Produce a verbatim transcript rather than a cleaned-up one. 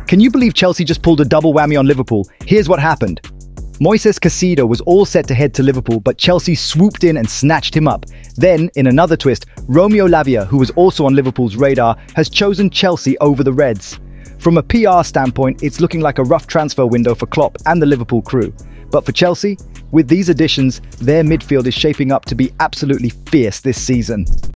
Can you believe Chelsea just pulled a double whammy on Liverpool? Here's what happened. Moises Caicedo was all set to head to Liverpool, but Chelsea swooped in and snatched him up. Then, in another twist, Romeo Lavia, who was also on Liverpool's radar, has chosen Chelsea over the Reds. From a P R standpoint, it's looking like a rough transfer window for Klopp and the Liverpool crew. But for Chelsea, with these additions, their midfield is shaping up to be absolutely fierce this season.